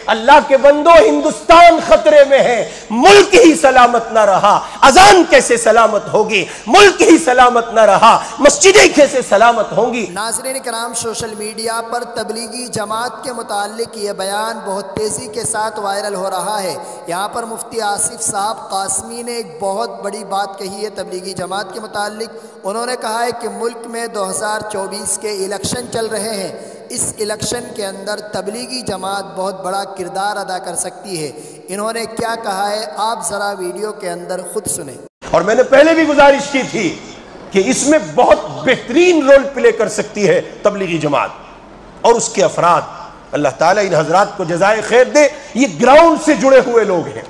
اللہ کے بندو ہندوستان خطرے میں ہے، ملک ہی سلامت نہ رہا، اذان کیسے سلامت ہوگی؟ ملک ہی سلامت نہ رہا، مسجدیں کیسے سلامت ہوں گی؟ ناظرین کرام، سوشل میڈیا پر تبلیغی جماعت کے متعلق یہ بیان بہت تیزی کے ساتھ وائرل ہو رہا ہے۔ یہاں پر مفتی آصف صاحب قاسمی نے ایک بہت بڑی بات کہی ہے تبلیغی جماعت کے متعلق۔ انہوں نے کہا ہے کہ ملک میں 2024 کے الیکشن چل رہے ہیں، اس الیکشن کے اندر تبلیغی جماعت بہت بڑا کردار ادا کر سکتی ہے۔ انہوں نے کیا کہا ہے آپ ذرا ویڈیو کے اندر خود سنیں۔ اور میں نے پہلے بھی گزارش کی تھی کہ اس میں بہت بہترین رول پلے کر سکتی ہے تبلیغی جماعت اور اس کے افراد۔ اللہ تعالیٰ ان حضرات کو جزائے خیر دے، یہ گراؤنڈ سے جڑے ہوئے لوگ ہیں۔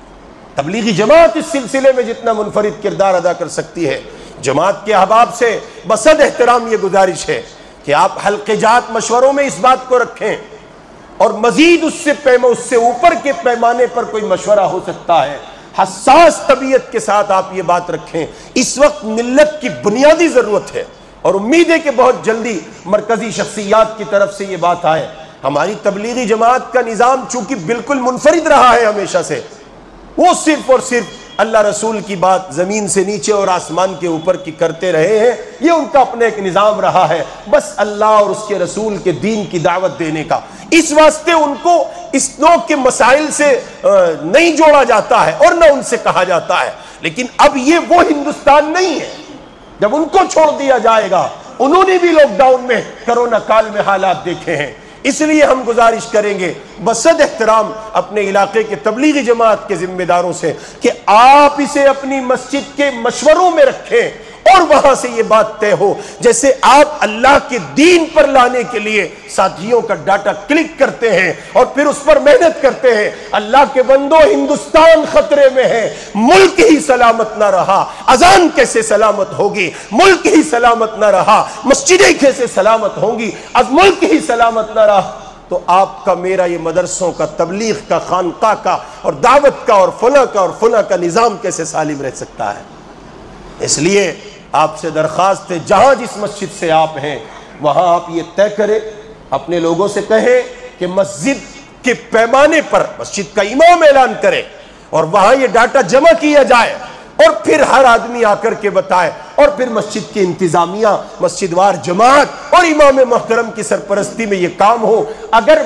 تبلیغی جماعت اس سلسلے میں جتنا منفرد کردار ادا کر سکتی ہے، جماعت کے احباب سے بصد احترام یہ گزارش ہے کہ آپ حلقے جات مشوروں میں اس بات کو رکھیں، اور مزید اس سے اوپر کے پیمانے پر کوئی مشورہ ہو سکتا ہے، حساس طبیعت کے ساتھ آپ یہ بات رکھیں۔ اس وقت ملت کی بنیادی ضرورت ہے، اور امید ہے کہ بہت جلدی مرکزی شخصیات کی طرف سے یہ بات آئے۔ ہماری تبلیغی جماعت کا نظام چونکہ بالکل منفرد رہا ہے ہمیشہ سے، وہ صرف اور صرف اللہ رسول کی بات زمین سے نیچے اور آسمان کے اوپر کی کرتے رہے ہیں، یہ ان کا اپنے ایک نظام رہا ہے، بس اللہ اور اس کے رسول کے دین کی دعوت دینے کا۔ اس واسطے ان کو اس نوع کے مسائل سے نہیں جوڑا جاتا ہے اور نہ ان سے کہا جاتا ہے۔ لیکن اب یہ وہ ہندوستان نہیں ہے جب ان کو چھوڑ دیا جائے گا۔ انہوں نے بھی لاک ڈاؤن میں کرونا کال میں حالات دیکھے ہیں، اس لیے ہم گزارش کریں گے بصد احترام اپنے علاقے کے تبلیغی جماعت کے ذمہ داروں سے کہ آپ اسے اپنی مسجد کے مشوروں میں رکھیں، اور وہاں سے یہ بات طے ہو جیسے آپ اللہ کے دین پر لانے کے لیے ساتھیوں کا ڈاٹا کلک کرتے ہیں اور پھر اس پر محنت کرتے ہیں۔ اللہ کے بندو ہندوستان خطرے میں ہے، ملک ہی سلامت نہ رہا، اذان کیسے سلامت ہوگی؟ ملک ہی سلامت نہ رہا، مسجدیں کیسے سلامت ہوں گی؟ اب ملک ہی سلامت نہ رہا تو آپ کا میرا یہ مدرسوں کا، تبلیغ کا، خانقاہ کا اور دعوت کا اور فلاں کا نظام کیسے سالم رہ سکتا ہے؟ اس لیے آپ سے درخواست ہے، جہاں جس مسجد سے آپ ہیں وہاں آپ یہ طے کریں، اپنے لوگوں سے کہیں کہ مسجد کے پیمانے پر مسجد کا امام اعلان کرے اور وہاں یہ ڈاٹا جمع کیا جائے، اور پھر ہر آدمی آ کر کے بتائے، اور پھر مسجد کی انتظامیہ، مسجد وار جماعت اور امام محترم کی سرپرستی میں یہ کام ہو۔ اگر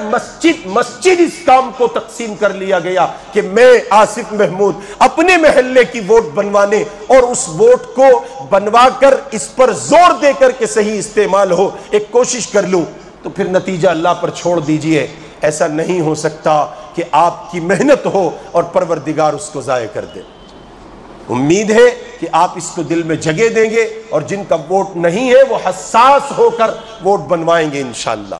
مسجد اس کام کو تقسیم کر لیا گیا کہ میں آصف محمود اپنے محلے کی ووٹ بنوانے اور اس ووٹ کو بنوا کر اس پر زور دے کر کے صحیح استعمال ہو ایک کوشش کر لوں، تو پھر نتیجہ اللہ پر چھوڑ دیجئے۔ ایسا نہیں ہو سکتا کہ آپ کی محنت ہو اور پروردگار اس کو ضائع کر دے۔ امید ہے کہ آپ اس کو دل میں جگہ دیں گے، اور جن کا ووٹ نہیں ہے وہ حساس ہو کر ووٹ بنوائیں گے انشاءاللہ۔